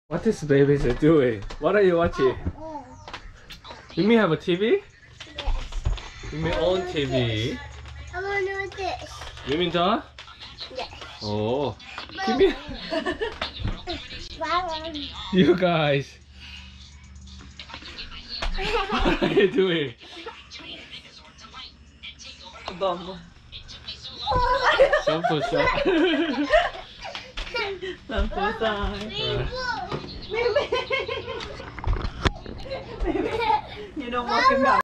What is babies doing? What are you watching? You mean have a TV? Yes. You mean own TV? I want to do this. You mean the? Yes. Oh. Give me. Wow. You guys. What are you doing? Bum. Shampoo shot. Shampoo time. You don't walk him out.